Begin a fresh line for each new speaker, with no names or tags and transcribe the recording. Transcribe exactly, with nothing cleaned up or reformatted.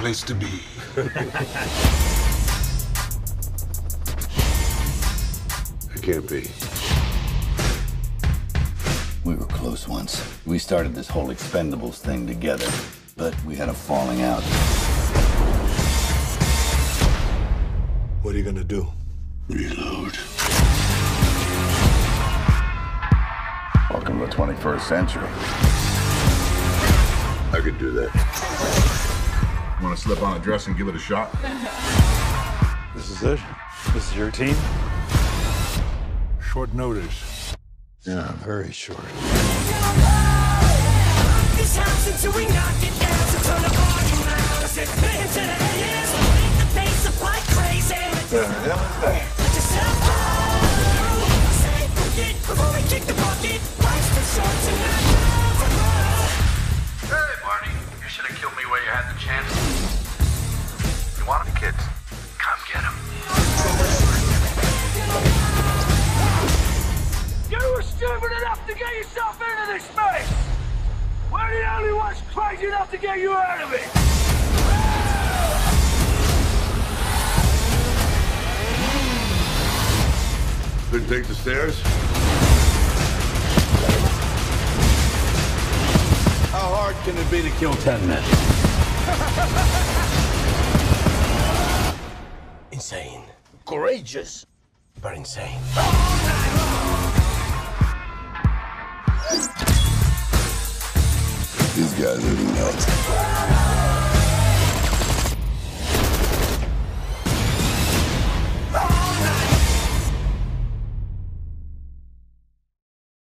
place to be.
It can't be.
We were close once. We started this whole Expendables thing together, but we had a falling out.
What are you gonna do?
Reload. Welcome to the twenty-first century.
I could do that.
Want to slip on a dress and give it a shot?
This is it? This is your team?
Short notice.
Yeah, very short.
This house until we knock it down, so turn the volume loud. I said, man, to the hands, make the pace up like crazy.
The hell is that?
Let yourself go. Say, forget before we kick the bucket. Life's too short tonight.
Hey, Barney, you should have killed me where you had the chance. You want them, kids? Come get them.
You were stupid enough to get yourself into this mess. We're the only ones crazy enough to get you out of it.
Couldn't take the stairs?
How hard can it be to kill ten men?
Insane. Courageous, but insane.
These guys are nuts.